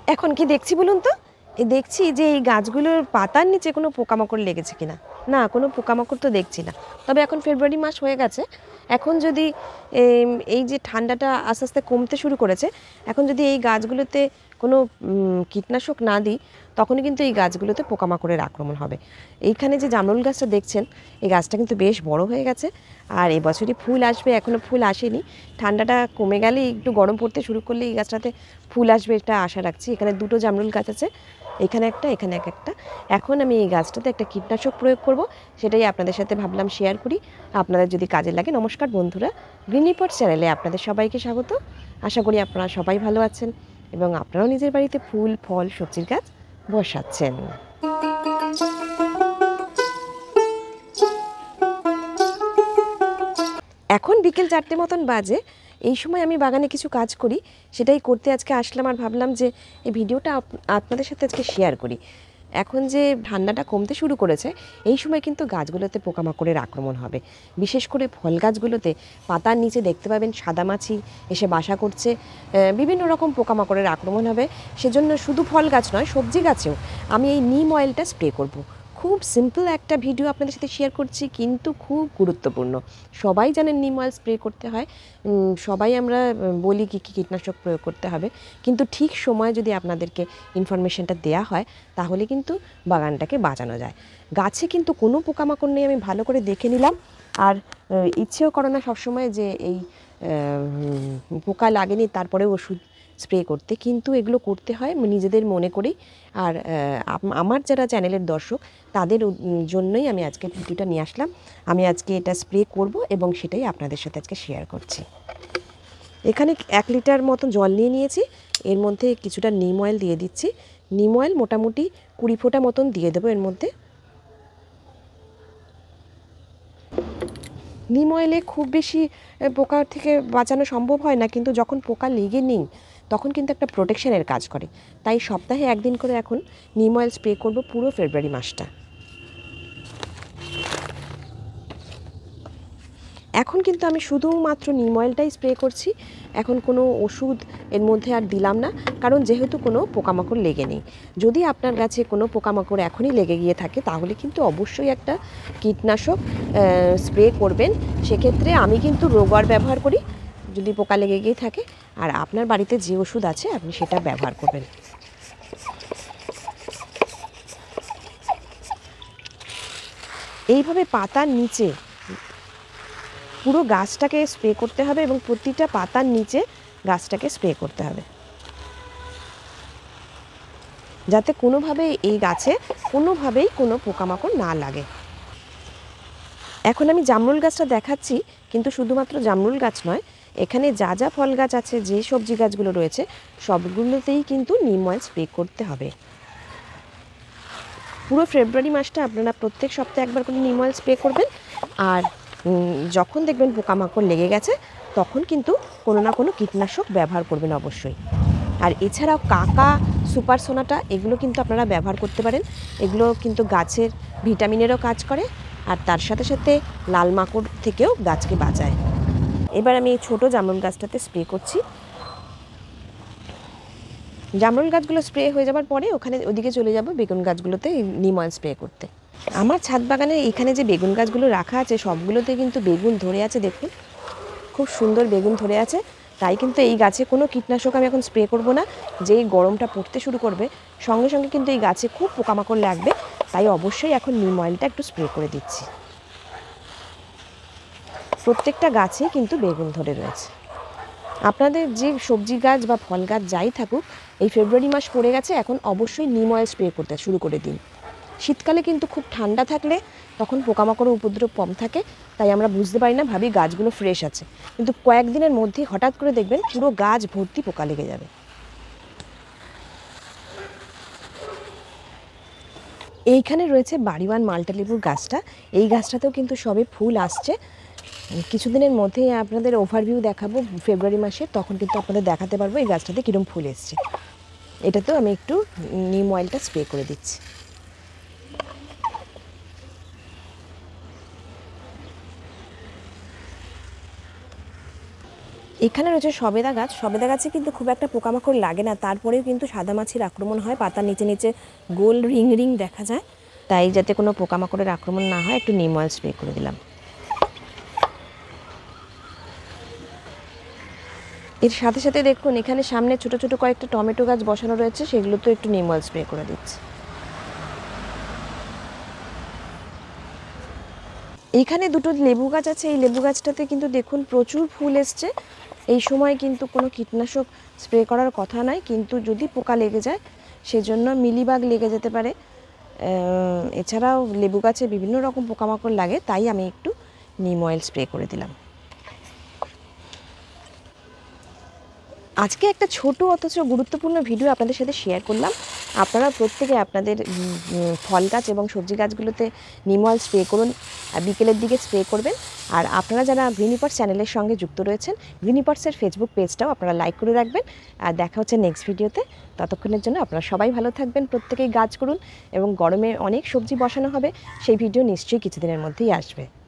এখন কি দেখছি বলুন তো? দেখছি যে এই গাছগুলোর পাতার নিচে কোনো পোকামাকড় লেগেছে কিনা। না, কোনো পোকামাকড় তো দেখছি না। তবে এখন ফেব্রুয়ারি মাস হয়ে গেছে। এখন যদি এই যে ঠান্ডাটা আস্তে আস্তে কমতে শুরু করেছে, এখন যদি এই গাছগুলোতে কোনো কীটনাশক না দিই, তখনই কিন্তু এই গাছগুলোতে পোকামাকড়ের আক্রমণ হবে। এইখানে যে জামরুল গাছটা দেখছেন, এই গাছটা কিন্তু বেশ বড় হয়ে গেছে। আর এবছরই ফুল আসবে, এখনও ফুল আসেনি। ঠান্ডাটা কমে গেলে, একটু গরম পড়তে শুরু করলে এই গাছটাতে ফুল আসবে, এটা আশা রাখছি। এখানে দুটো জামরুল গাছ আছে, এখানে একটা, এখানে একটা। এখন আমি এই গাছটাতে একটা কীটনাশক প্রয়োগ করব, সেটাই আপনাদের সাথে ভাবলাম শেয়ার করি। আপনাদের যদি কাজে লাগে। নমস্কার বন্ধুরা, গ্রিন রিপোর্ট চ্যানেলে আপনাদের সবাইকে স্বাগত। আশা করি আপনারা সবাই ভালো আছেন এবং আপনারাও নিজের বাড়িতে ফুল, ফল, সবজির গাছ বসাচ্ছেন। এখন বিকেল 4টে মতন বাজে। এই সময় আমি বাগানে কিছু কাজ করি, সেটাই করতে আজকে আসলাম। আর ভাবলাম যে এই ভিডিওটা আপনাদের সাথে আজকে শেয়ার করি। এখন যে ঠান্ডাটা কমতে শুরু করেছে, এই সময় কিন্তু গাছগুলোতে পোকামাকড়ের আক্রমণ হবে। বিশেষ করে ফল গাছগুলোতে পাতার নিচে দেখতে পাবেন সাদামাছি এসে বাসা করছে। বিভিন্ন রকম পোকামাকড়ের আক্রমণ হবে। সেজন্য শুধু ফল গাছ নয়, সবজি গাছেও আমি এই নিম অয়েলটা স্প্রে করব। খুব সিম্পল একটা ভিডিও আপনাদের সাথে শেয়ার করছি, কিন্তু খুব গুরুত্বপূর্ণ। সবাই জানেন নিম অয়েল স্প্রে করতে হয়, সবাই আমরা বলি কী কী কীটনাশক প্রয়োগ করতে হবে, কিন্তু ঠিক সময়ে যদি আপনাদেরকে ইনফরমেশনটা দেয়া হয়, তাহলে কিন্তু বাগানটাকে বাঁচানো যায়। গাছে কিন্তু কোনো পোকামাকড় নেই, আমি ভালো করে দেখে নিলাম। আর ইচ্ছেও করে না সবসময় যে এই পোকা লাগেনি তারপরে ওষুধ স্প্রে করতে, কিন্তু এগুলো করতে হয় নিজেদের মনে করেই। আর আমার যারা চ্যানেলের দর্শক, তাদের জন্যই আমি আজকে ভিডিওটা নিয়ে আসলাম। আমি আজকে এটা স্প্রে করব এবং সেটাই আপনাদের সাথে আজকে শেয়ার করছি। এখানে 1 লিটার মতো জল নিয়ে নিয়েছি, এর মধ্যে কিছুটা নিম অয়েল দিয়ে দিচ্ছি। নিম অয়েল মোটামুটি 20 ফোঁটা মতন দিয়ে দেবো এর মধ্যে। নিম অয়েলে খুব বেশি পোকা থেকে বাঁচানো সম্ভব হয় না, কিন্তু যখন পোকা লেগে নেই তখন কিন্তু একটা প্রোটেকশনের কাজ করে। তাই সপ্তাহে 1 দিন করে এখন নিম অয়েল স্প্রে করব পুরো ফেব্রুয়ারি মাসটা। এখন কিন্তু আমি শুধুমাত্র নিম অয়েলটাই স্প্রে করছি। এখন কোনো ওষুধ এর মধ্যে আর দিলাম না, কারণ যেহেতু কোনো পোকামাকড় লেগে নেই। যদি আপনার গাছে কোনো পোকামাকড় এখনই লেগে গিয়ে থাকে, তাহলে কিন্তু অবশ্যই একটা কীটনাশক স্প্রে করবেন। সেক্ষেত্রে আমি কিন্তু রোগর ব্যবহার করি যদি পোকা লেগে গিয়ে থাকে, আর আপনার বাড়িতে যে ওষুধ আছে আপনি সেটা ব্যবহার করবেন। এইভাবে পাতার নিচে পুরো গাছটাকে স্প্রে করতে হবে এবং প্রতিটা পাতার নিচে গাছটাকে স্প্রে করতে হবে, যাতে কোনোভাবেই এই গাছে কোনো পোকামাকড় না লাগে। এখন আমি জামরুল গাছটা দেখাচ্ছি, কিন্তু শুধুমাত্র জামরুল গাছ নয়, এখানে যা যা ফল গাছ আছে, যে সবজি গাছগুলো রয়েছে, সবগুলোতেই কিন্তু নিম অয়েল স্প্রে করতে হবে। পুরো ফেব্রুয়ারি মাসটা আপনারা প্রত্যেক সপ্তাহে একবার করে নিম অয়েল স্প্রে করবেন। আর যখন দেখবেন পোকামাকড় লেগে গেছে, তখন কিন্তু কোনো না কোনো কীটনাশক ব্যবহার করবেন অবশ্যই। আর এছাড়াও কাকা, সুপার সোনাটা, এগুলো কিন্তু আপনারা ব্যবহার করতে পারেন। এগুলো কিন্তু গাছের ভিটামিনেরও কাজ করে, আর তার সাথে সাথে লাল মাকড় থেকেও গাছকে বাঁচায়। এবার আমি এই ছোটো জামরুল গাছটাতে স্প্রে করছি। জামরুল গাছগুলো স্প্রে হয়ে যাবার পরে ওদিকে চলে যাব বেগুন গাছগুলোতে নিম অয়েল স্প্রে করতে। আমার ছাদ বাগানে এখানে যে বেগুন গাছগুলো রাখা আছে, সবগুলোতে কিন্তু বেগুন ধরে আছে। দেখুন, খুব সুন্দর বেগুন ধরে আছে। তাই কিন্তু এই গাছে কোনো কীটনাশক আমি এখন স্প্রে করব না। যেই গরমটা পড়তে শুরু করবে, সঙ্গে সঙ্গে কিন্তু এই গাছে খুব পোকামাকড় লাগবে। তাই অবশ্যই এখন নিম অয়েলটা একটু স্প্রে করে দিচ্ছি। প্রত্যেকটা গাছেই কিন্তু বেগুন ধরে রয়েছে। আপনাদের যে সবজি গাছ বা ফল গাছ যাই থাকুক, এই ফেব্রুয়ারি মাস পড়ে গেছে, এখন অবশ্যই নিম অয়েল স্প্রে করতে শুরু করে দিন। শীতকালে কিন্তু খুব ঠান্ডা থাকলে তখন পোকামাকড়ের উপদ্রব কম থাকে, তাই আমরা বুঝতে পারি না, ভাবি গাছগুলো ফ্রেশ আছে, কিন্তু কয়েকদিনের মধ্যেই হঠাৎ করে দেখবেন পুরো গাছ ভর্তি পোকা লেগে যাবে। এইখানে রয়েছে বাড়িওয়ান মাল্টা লেবুর গাছটা। এই গাছটাতেও কিন্তু সবে ফুল আসছে। কিছুদিনের মধ্যেই আপনাদের ওভারভিউ দেখাবো ফেব্রুয়ারি মাসে, তখন কিন্তু আপনাদের দেখাতে পারবো এই গাছটাতে কীরকম ফুল এসছে। এটাতেও আমি একটু নিম অয়েলটা স্প্রে করে দিচ্ছি। এখানে রয়েছে সবেদা গাছ। সবেদা গাছে কিন্তু খুব একটা পোকামাকড় লাগে না, তারপরেও কিন্তু সাদামাছির আক্রমণ হয়। পাতার নিচে নিচে গোল রিং রিং দেখা যায়। তাই যাতে কোনো পোকামাকড়ের আক্রমণ না হয় একটু নিম অয়েল স্প্রে করে দিলাম। এর সাথে সাথে দেখুন এখানে সামনে ছোট ছোট কয়েকটা টমেটো গাছ বসানো রয়েছে, সেগুলো তো একটু নিম অয়েল স্প্রে করে দিচ্ছি। এইখানে দুটো লেবু গাছ আছে। এই লেবু গাছটাতে কিন্তু দেখুন প্রচুর ফুল এসছে। এই সময় কিন্তু কোনো কীটনাশক স্প্রে করার কথা নয়, কিন্তু যদি পোকা লেগে যায় সেজন্য মিলিবাগ লেগে যেতে পারে। এছাড়াও লেবু গাছে বিভিন্ন রকম পোকামাকড় লাগে, তাই আমি একটু নিম অয়েল স্প্রে করে দিলাম। আজকে একটা ছোট অথচ গুরুত্বপূর্ণ ভিডিও আপনাদের সাথে শেয়ার করলাম। আপনারা প্রত্যেকে আপনাদের ফল গাছ এবং সবজি গাছগুলোতে নিম অয়েল স্প্রে করুন, আর বিকেলের দিকে স্প্রে করবেন। আর আপনারা যারা গ্রিনিপার্টস চ্যানেলের সঙ্গে যুক্ত রয়েছেন, গ্রিনিপার্টসের ফেসবুক পেজটাও আপনারা লাইক করে রাখবেন। আর দেখা হচ্ছে নেক্সট ভিডিওতে। ততক্ষণের জন্য আপনারা সবাই ভালো থাকবেন, প্রত্যেকেই গাছ করুন, এবং গরমে অনেক সবজি বসানো হবে, সেই ভিডিও নিশ্চয়ই কিছুদিনের মধ্যেই আসবে।